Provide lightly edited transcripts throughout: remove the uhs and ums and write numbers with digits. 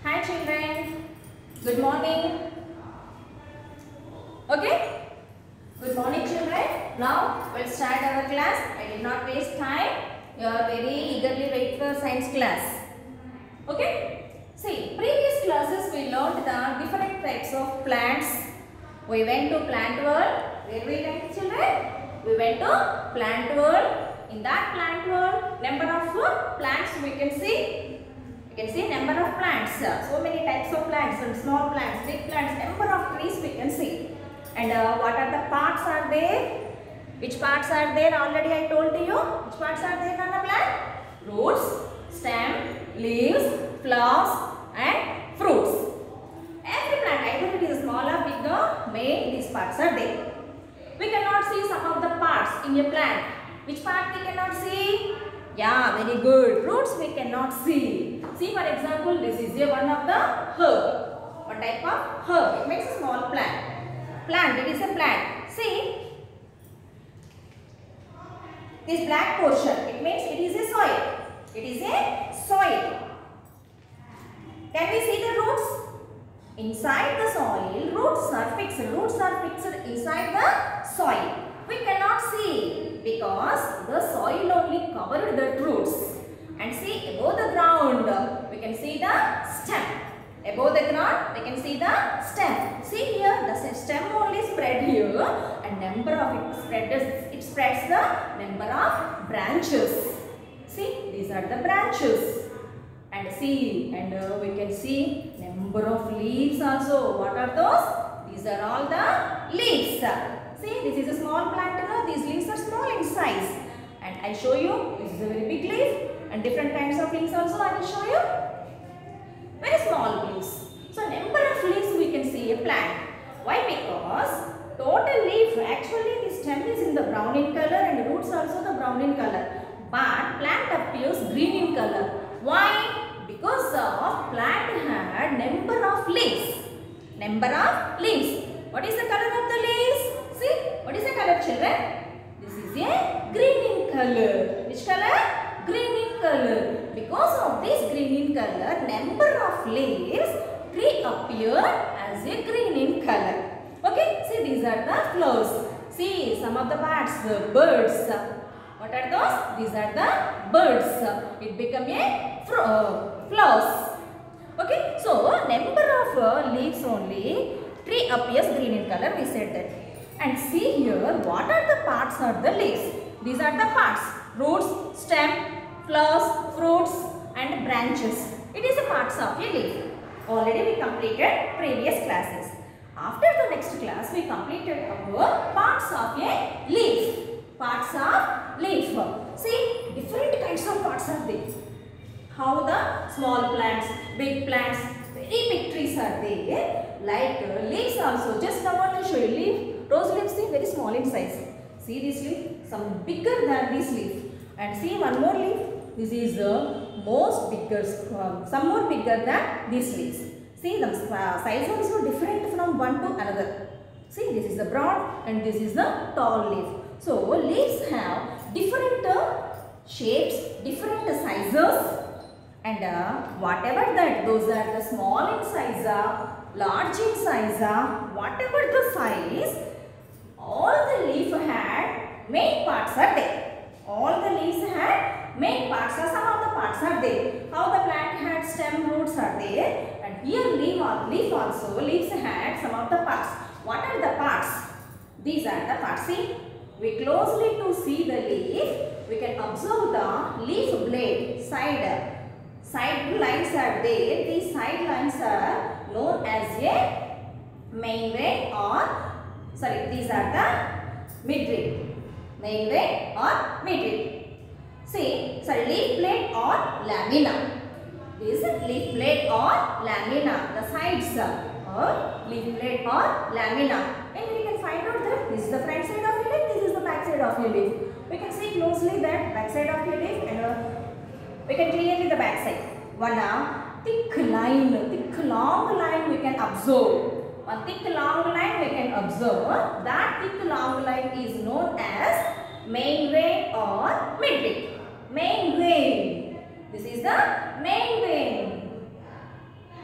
Hi children, good morning. Okay, good morning children. Now we'll start our class. I did not waste time. You are very eagerly wait for science class. Okay, see previous classes we learned the different types of plants. We went to plant world. Where we went children? We went to plant world. In that plant world, number of plants we can see. You can see number of plants, so many types of plants, and small plants, big plants, number of trees we can see. And what are the parts are there? Which parts are there? Already I told to you. Which parts are there on a plant? Roots, stem, leaves, flowers and fruits. Every plant, either it is small or bigger, main these parts are there. We cannot see some of the parts in a plant. Which part we cannot see? Yeah, very good. Roots we cannot see. See for example, this is one of the herb. What type of herb? It makes a small plant. Plant, it is a plant. See, this black portion, it means it is a soil. It is a soil. Can we see the roots? Inside the soil, roots are fixed. Roots are fixed inside the soil. We cannot see because the soil only covered the roots. And see above the ground, we can see the stem. Above the ground, we can see the stem. See here, the stem only spread here, and number of it spreads the number of branches. See, these are the branches. And see, and we can see number of leaves also. What are those? These are all the leaves. See, this is a small plant. These leaves are small in size. And I show you, this is a very big leaf. And different kinds of leaves also I will show you. Very small leaves. So, number of leaves we can see a plant. Why? Because total leaf, actually the stem is in the brown in color and the roots also the brown in color. But plant appears green in color. Why? Because of plant had number of leaves. Number of leaves. What is the color of the leaves? See, what is the color children? This is a green in color. Which color? Green in color. Because of this green in color, number of leaves reappear as a green in color. Okay, see these are the flowers. See some of the parts, the birds. What are those? These are the birds. It become a flowers. Okay, so number of leaves only, tree appears green in color, we said that. And see here, what are the parts of the leaves? These are the parts, roots, stem, flowers, fruits and branches. It is the parts of a leaf. Already we completed previous classes. After the next class, we completed our parts of a leaf. Parts of leaf. See, different kinds of parts are there. How the small plants, big plants, very big trees are there. Like leaves also. Just I want to show you leaf. Rose leaves see very small in size. See this leaf? Some bigger than this leaf. And see one more leaf. This is the most bigger, some more bigger than these leaves. See the size also different from one to another. See this is the broad and this is the tall leaf. So leaves have different shapes, different sizes, and whatever that, those are the small in size, large in size, whatever the size, all the leaf had main parts are there. All the leaves had main parts, or some of the parts are there. How the plant had stem, roots are there, and here leaf also, leaves had some of the parts. What are the parts? These are the parts. See, we closely to see the leaf, we can observe the leaf blade side. Side lines are there. These side lines are known as a main vein or, sorry, these are the midrib. Main vein or midrib. See, sorry, leaf blade or lamina. This is leaf blade or lamina. The sides or leaf blade or lamina. And we can find out that this is the front side of your leaf, this is the back side of your leaf. We can see closely that back side of your leaf, and we can clearly the back side. One thick line, thick long line we can observe. One thick long line we can observe. That thick long line is known as main vein or midrib. Main vein. This is the main vein.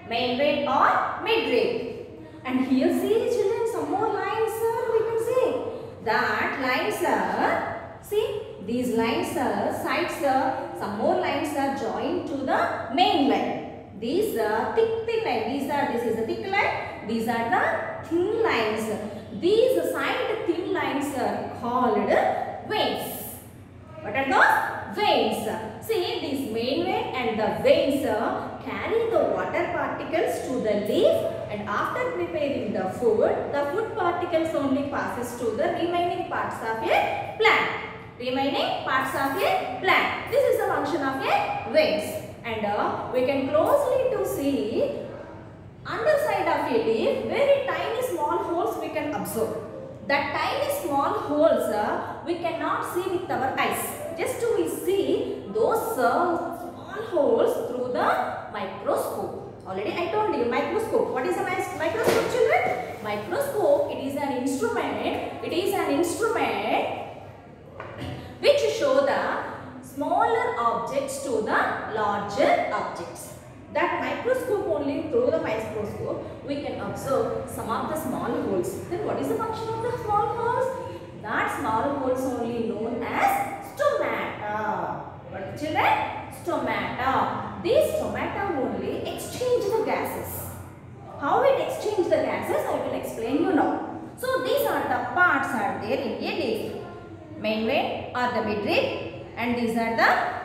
main vein or midrib. And here see children, some more lines we can see. That lines are, see, these lines are sides, some more lines are joined to the main line. These are thin line. This is the thick line. These are the thin lines. These side thin lines are called veins. What are those? Veins. See, this main vein and the veins carry the water particles to the leaf, and after preparing the food particles only passes to the remaining parts of a plant. Remaining parts of a plant. This is the function of a veins. And we can closely to see underside of a leaf, very tiny small holes we can observe. That tiny small holes we cannot see with our eyes. Just we see those small holes through the microscope. Already I told you, microscope. What is a microscope, children? Microscope, it is an instrument. It is an instrument which show the smaller objects to the larger objects. That microscope, only through the microscope we can observe some of the small holes. Then what is the function of the small holes? That small holes only known as stomata. What, children? Stomata. These stomata only exchange the gases. How it exchange the gases, I will explain you now. So these are the parts are there in a leaf. Main vein or the midrib, and these are the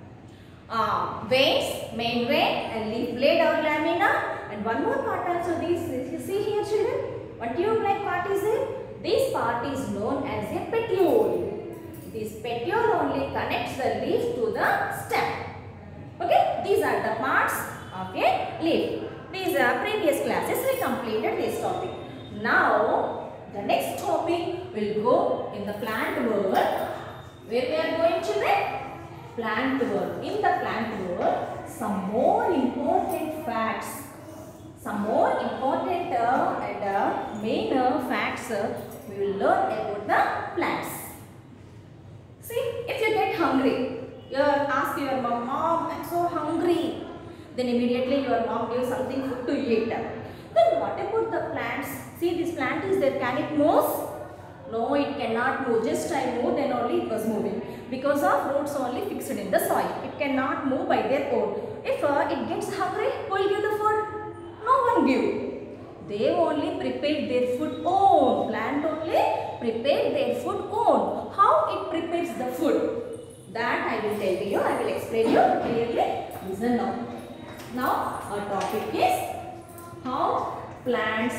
veins, main vein and leaf blade or lamina. And one more part also, this, you see here children, what tube-like part is it? This part is known as a petiole. This petiole only connects the leaf to the stem. Okay, these are the parts of a leaf. These are previous classes we completed this topic. Now the next topic will go in the plant world. Where we are going, children? Plant world. In the plant world, some more important facts, some more important and main facts we will learn about the plants. See, if you get hungry, you ask your mom, "Mom, I'm so hungry." Then immediately your mom gives something food to eat. Then what about the plants? See, this plant is there. Can it move? No, it cannot move. Just I move, then only it was moving. Because of roots only fixed in the soil. It cannot move by their own. If it gets hungry, who will give the food? No one give. They only prepare their food own. Plant only prepare their food own. How it prepares the food? That I will tell you. I will explain you clearly. Listen now. Now our topic is how plants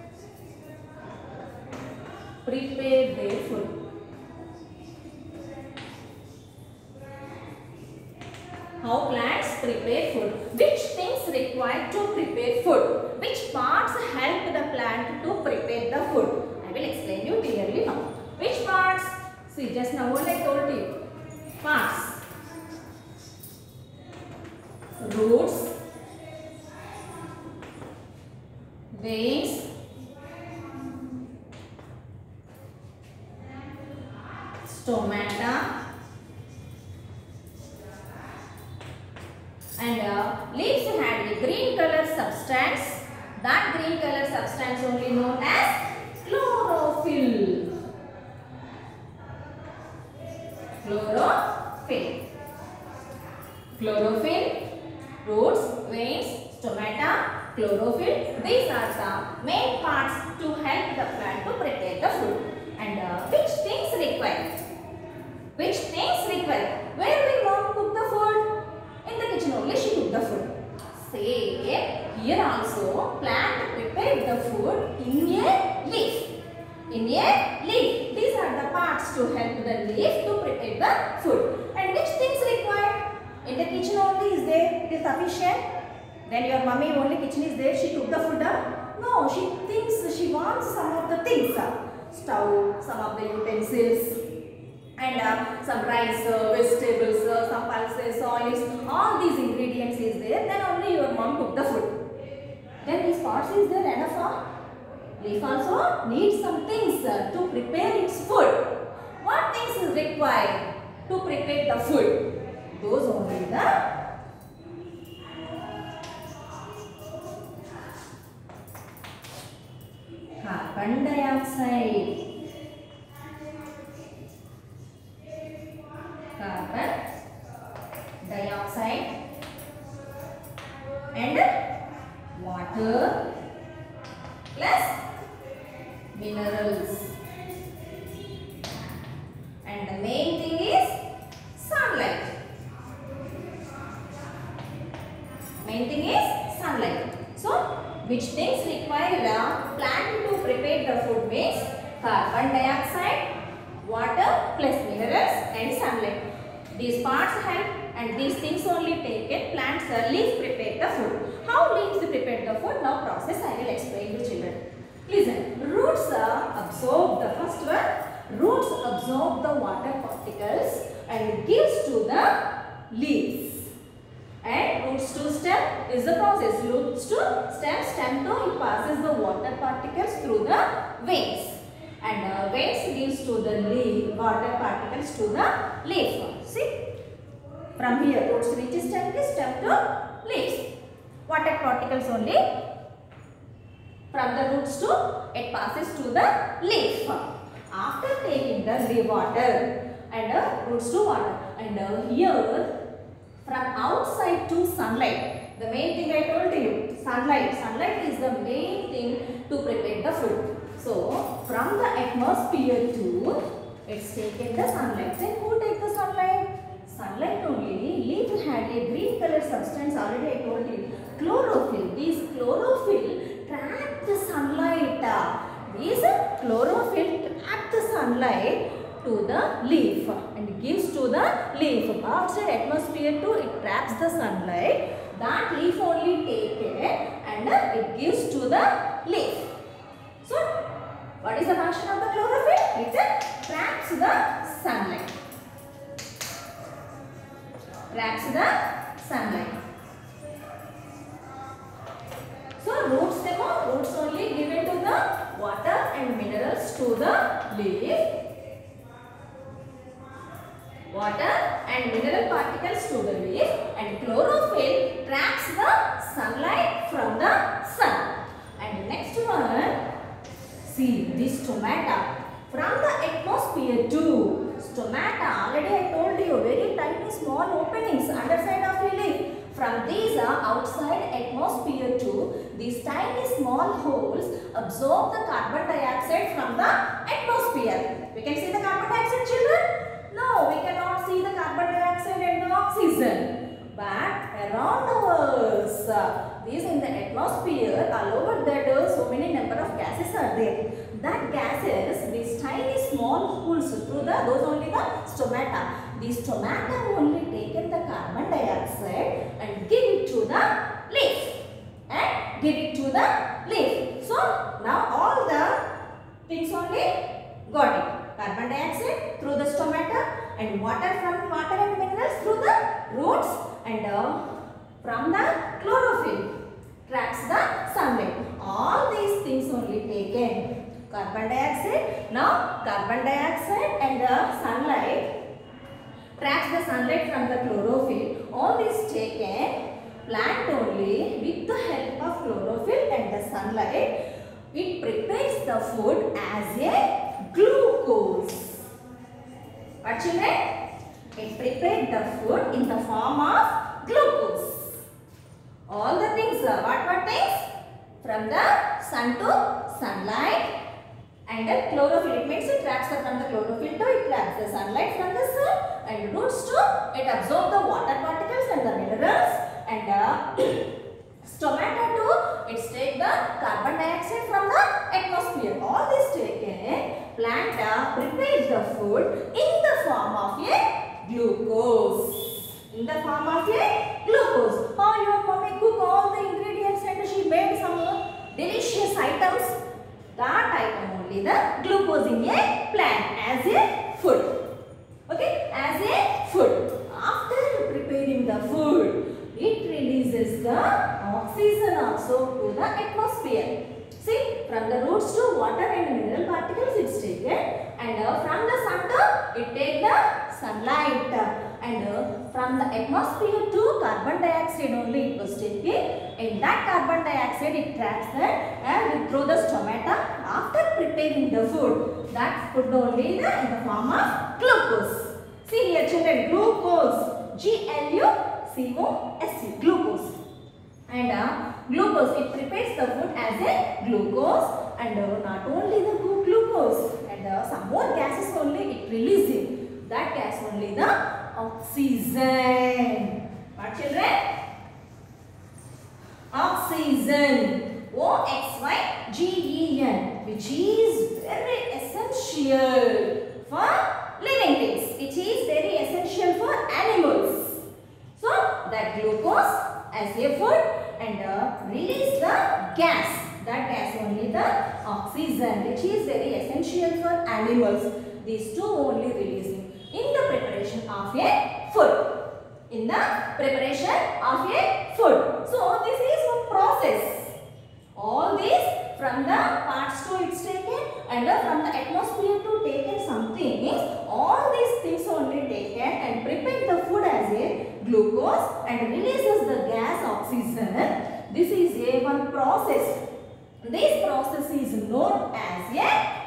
prepare their food. How plants prepare food. Which things required to prepare food? Which parts help the plant to prepare the food? I will explain you clearly now. Which parts? See, just now what I told you. Parts. Roots, veins, stomata, and leaves had a green color substance. That green color substance only known as chlorophyll. Chlorophyll. Chlorophyll, roots, veins, stomata, chlorophyll. These are the main parts to help the plant to prepare the food. And which things required? Which things required? Where will mom cook the food? In the kitchen only she cook the food. Say, here also plant prepared the food in a leaf. In a leaf. These are the parts to help the leaf to prepare the food. And which things required? In the kitchen only is there, it is sufficient. Then your mummy only kitchen is there, she took the food up. No, she thinks, she wants some of the things. Stove, some of the utensils, and some rice, vegetables, some pulses, oils, all these ingredients is there. Then only your mom cook the food. Then these parts is there enough. Leaf also needs some things to prepare its food. What things is required to prepare the food? Those only the carbon dioxide. Carbon dioxide and water plus minerals. And the main thing is sunlight. Main thing is sunlight. So, which things require a plant to prepare the food means carbon dioxide, water plus minerals and sunlight. These parts help and these things only taken plants leaves prepare the food. How leaves prepare the food? Now process I will explain to children. Listen, roots absorb the first one. Roots absorb the water particles and gives to the leaves. And roots to stem is the process. Roots to stem, stem to it passes the water particles through the veins. And veins gives to the leaf, water particles to the leaf. See? From here, roots reaches stem to leaves. Water particles only from the roots to it passes to the leaf. After taking the leaf water and roots to water and here from outside to sunlight. The main thing I told you, sunlight. Sunlight is the main thing to prepare the food. So from the atmosphere to it's taken the sunlight. Then who take the sunlight? Sunlight only. Leaf had a green color substance already I told you. Chlorophyll. These chlorophyll trap the sunlight. These chlorophyll trap the sunlight to the leaf and gives to the leaf. Outside atmosphere too, it traps the sunlight. That leaf only take it and it gives to the leaf. So, what is the function of the chlorophyll? It traps the sunlight. Traps the sunlight. So, roots only given to the water and minerals to the leaf. Water and mineral particles to the leaf and chlorophyll traps the sunlight from the sun. And next one, see this stomata. From the atmosphere to stomata, already I told you, very tiny small openings underside of your leaf. From these outside atmosphere to these tiny small holes absorb the carbon dioxide from the atmosphere. We can see the carbon dioxide, children? No, we cannot see the carbon dioxide and the oxygen. But around us, these in the atmosphere, all over that so many number of gases are there. That gases, these tiny small holes through those only the stomata. These stomata only taken the carbon dioxide and give it to the leaf. And give it to the leaf. So, now all the things only got it. Carbon dioxide through the stomata and water from water and minerals through the roots and from the chlorophyll traps the sunlight. All these things only taken. Carbon dioxide. Now carbon dioxide and the sunlight traps the sunlight from the chlorophyll. All this taken. Plant only with the help of chlorophyll and the sunlight. It prepares the food as a glucose. What children? It prepared the food in the form of glucose. All the things, what things? From the sun to sunlight and the chlorophyll. It means it traps from the chlorophyll to it traps the sunlight from the sun and roots to it absorbs the water particles and the minerals and stomata to it take the carbon dioxide from the atmosphere. All this taken, plant prepares the food in the form of a glucose. In the form of a glucose. Oh, your mommy cook all the ingredients and she made some delicious items. That item only the glucose in a plant as a food. Okay, as a food. After preparing the food, it releases the oxygen also to the atmosphere. See, from the roots to water and mineral particles it's taken and from the sun to it take the sunlight and from the atmosphere to carbon dioxide only it was taken In that carbon dioxide, it traps that and through the stomata after preparing the food. That food only in the form of glucose. See here children, glucose, G-L-U-C-O-S-E, glucose. And glucose, it prepares the food as a glucose, and not only the glucose, and some more gases only it releasing. That gas only the oxygen. What children? Oxygen, O-X-Y-G-E-N, which is very essential for living things. It is very essential for animals. So that glucose as a food and release the gas. That gas only the oxygen, which is very essential for animals. These two only releasing in the preparation of a food. In the preparation of a food. So this is one process. All these from the parts to it's taken and from the atmosphere to taken something. All these things only taken and prepare the food as a glucose and releases the gas oxygen. This is a one process. This process is known as a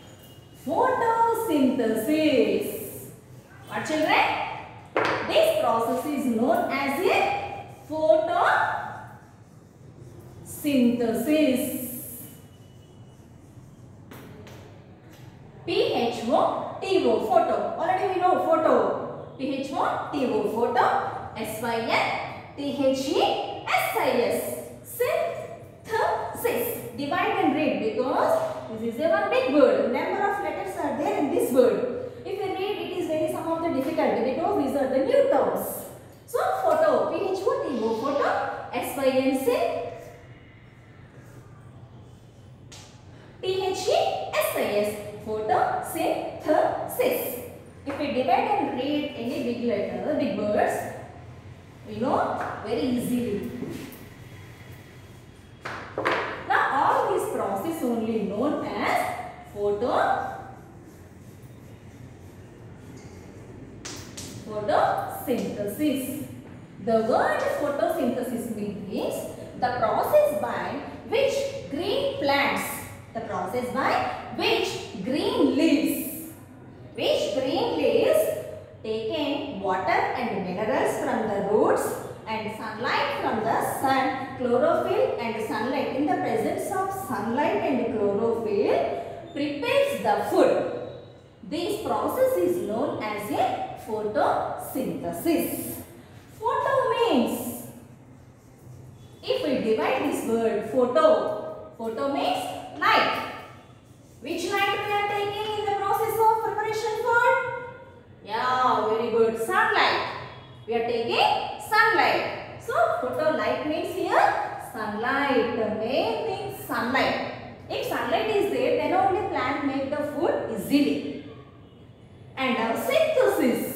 photosynthesis. What children? This process is known as a photosynthesis. P-H-O-T-O, photo. Already we know photo. P-H-O-T-O, photo. S-Y-N-T-H-E-S-I-S. Synthesis. Divide and read because this is a one big word. Number of letters are there in this word. If you read, it is very some of the difficult because these are the new terms. So photo, P-H-O-T-O, photo, S-Y-N-C-T-H-E-S-I-S, photosynthesis. If we divide and read any big letter, big words, we know very easily. Now all these process only known as photosynthesis. The word photosynthesis means the process by which green plants, taking water and minerals from the roots and sunlight from the sun, chlorophyll and sunlight. In the presence of sunlight and chlorophyll prepares the food. This process is known as a photosynthesis. Photo means, if we divide this word photo means light. Which light we are taking in the process of preparation food? Yeah, very good. Sunlight. We are taking sunlight. So photo light means here sunlight. The main thing sunlight. If sunlight is there, then only plant make the food easily. And our synthesis.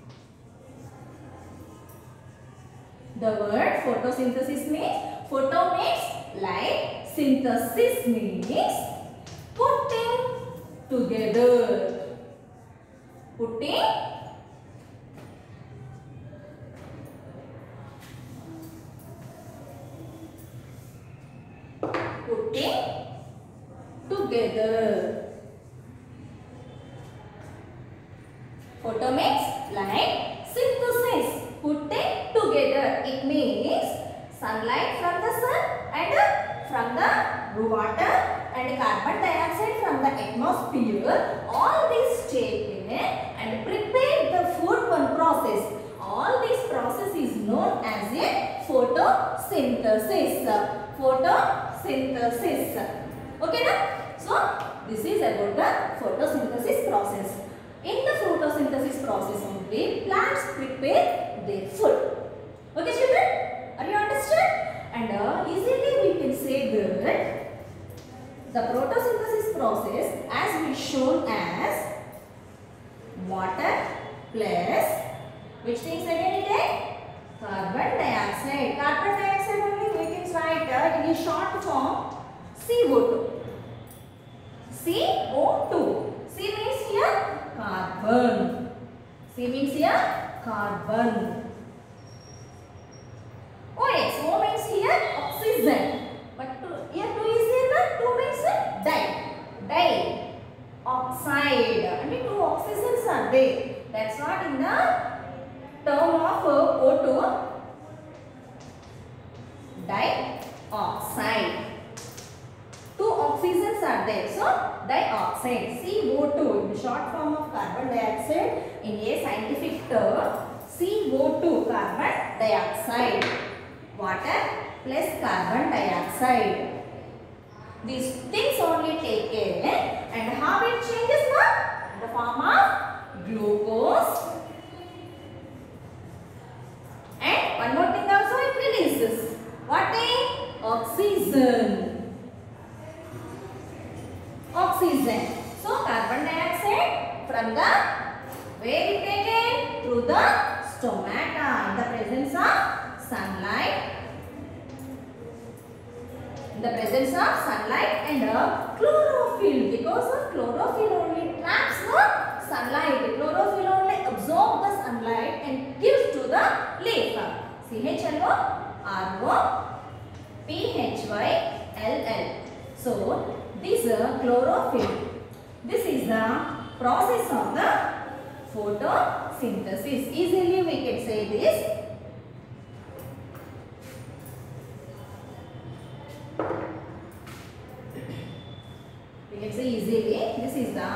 The word photosynthesis means, photo means light, synthesis means putting together. Putting together. Photo means light, synthesis, putting together. It means sunlight from the sun and from the water and carbon dioxide from the atmosphere. All these taken and prepare the food one process. All this process is known as a photosynthesis. Photosynthesis. Okay now? So this is about the photosynthesis process. In the photosynthesis process only plants prepare their food. Okay children? Are you understood? And easily we can say that the photosynthesis process as we shown as water plus which things again it is? Carbon dioxide. Carbon dioxide only we can write in a short form CO2. CO2. C means here carbon. C means here carbon. OX. O means here dioxide. Two oxygens are there, so dioxide. CO2, the short form of carbon dioxide in a scientific term. CO2, carbon dioxide. Water plus carbon dioxide. These things only taken and how it changes in the form of glucose. And one more thing also it releases. What is? Oxygen. Oxygen. So carbon dioxide from the where it taken? Through the stomata in the presence of sunlight. In the presence of sunlight and chlorophyll, because of chlorophyll only traps the sunlight. Chlorophyll only absorbs the sunlight and gives to the leaf. CHLO, RO, PHYLL. So this chlorophyll. This is the process of the photosynthesis. Easily we can say this. We can say easily, this is the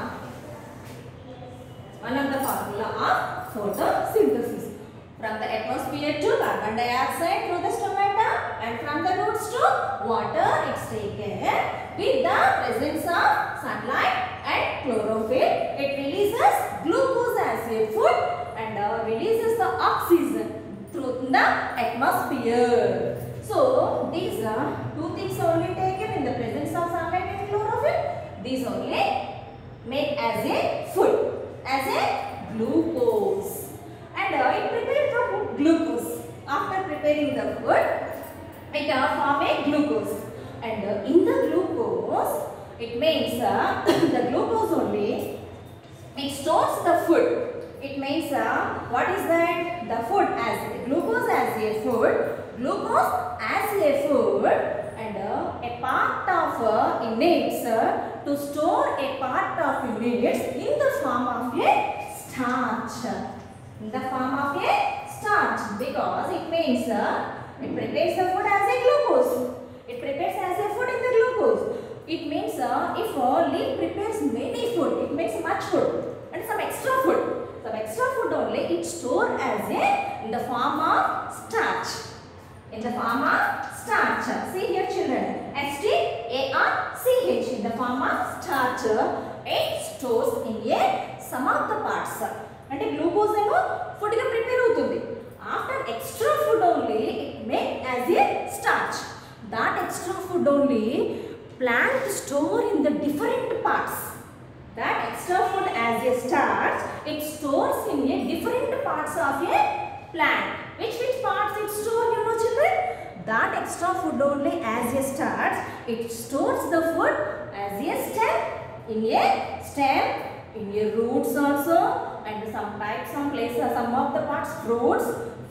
one of the formula of photosynthesis. From the atmosphere to carbon dioxide through the stomata and from the roots to water it's taken with the presence of sunlight and chlorophyll. It releases glucose as a food and releases the oxygen through the atmosphere. So these are two things only taken in the presence of sunlight and chlorophyll. These only made as a food, as a glucose. And it prepares the glucose. After preparing the food, it form a glucose. And in the glucose, it means the glucose only, it stores the food. It means what is that? The food as glucose as a food. Glucose as a food and a part of units to store a part of units in the form of a starch. In the form of a starch, because it means it prepares the food as a glucose. It prepares as a food in the glucose. It means if leaf prepares many food, it makes much food and some extra food. Some extra food only it stored as a in the form of starch. In the form of starch. See here children, STARCH in the form of starch. It stores in a some of the parts. And glucose food prepare after extra food only it made as a starch. That extra food only plant store in the different parts. That extra food as a starch it stores in a different parts of a plant. Which parts it store, you know children? That extra food only as a starch it stores the food as a stem, in a roots also. And some types, some places, some of the parts, fruits,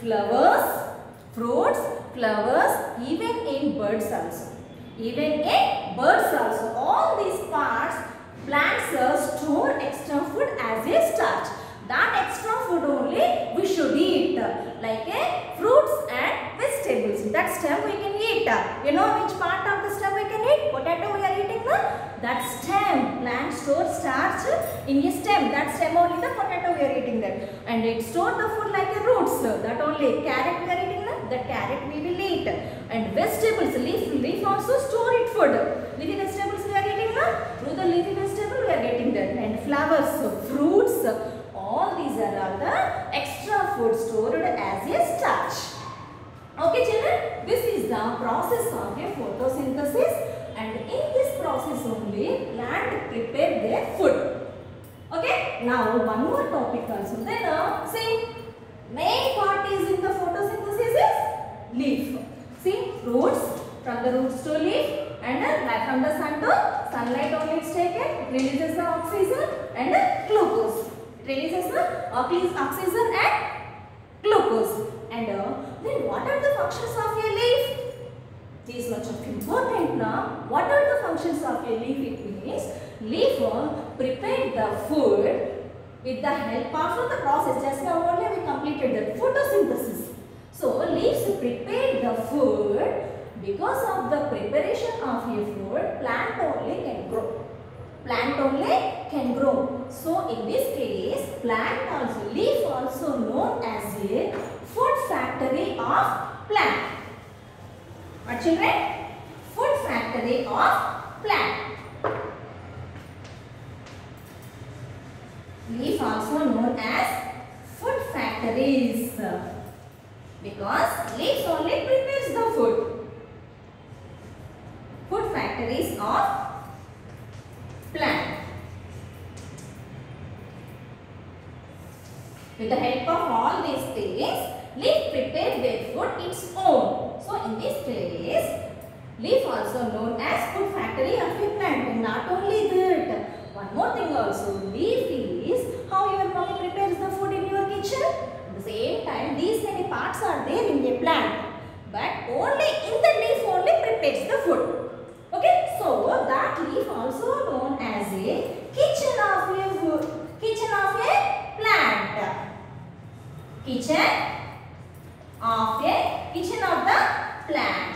flowers, even in birds also. Even in birds also. All these parts, plants store extra food as a starch. That extra food only we should eat. Like fruits and vegetables. That stem we can eat. You know which part of the stem we can eat? Potato we are eating that stem. Plant stores starch in a stem. That stem only the potato we are eating that. And it stores the food like a roots. That only carrot we are eating that carrot we will eat. And vegetables, leaf also store it food. Leafy vegetables we are eating through the leafy vegetable we are getting that. And flowers, fruits, all these are all the extra food stored as a starch. Okay children, this is the process of a photosynthesis. And in this process only plant prepare their food. Okay, now one more topic also. Then see, main part is in the photosynthesis is leaf. See, roots, from the roots to leaf, and from the sun to sunlight only it's taken. It releases the oxygen and glucose. It releases the oxygen and glucose. And then what are the functions of a leaf? This much of important now. What are the functions of a leaf? It means leaf prepare the food with the help of the process. Just now only we completed the photosynthesis. So leaves prepare the food Because of the preparation of a food, plant only can grow. Plant only can grow. So in this case, plant also, leaf also known as a food factory of plant. What children? Food factory of plant. Leaf also known as food factories because leaves only prepares the food. Food factories of plant. With the help of all these things, leaf prepares their food its own. So in this case, leaf also known as food factory of a plant. And not only that, one more thing also, leaf is how your mommy prepares the food in your kitchen. At the same time, these many parts are there in a plant, but only in the leaf only prepares the food. Okay, so that leaf also known as a kitchen of a food, kitchen of a plant. Kitchen of the plant.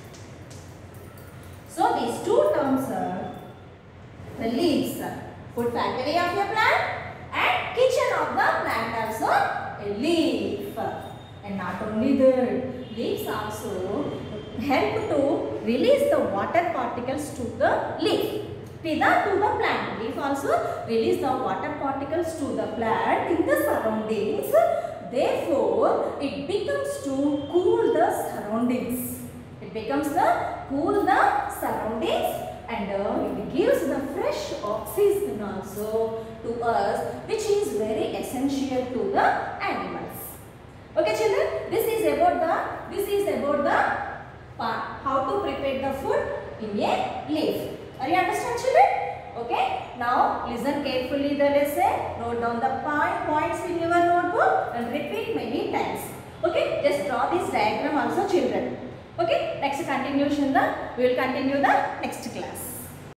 So these two terms are the leaves, food factory of a plant and kitchen of the plant also a leaf. And not only that, leaves also help to release the water particles to the leaf, to the plant. Leaf also release the water particles to the plant in the surroundings. Therefore, it becomes to cool the surroundings. It becomes to cool the surroundings and it gives the fresh oxygen also to us, which is very essential to the animals. Okay children, this is about the part how to prepare the food in a leaf. Are you understand children? Okay, now listen carefully the lesson, note down the points in your notebook and repeat many times. Okay, just draw this diagram also children. Okay, next continuation we will continue the next class.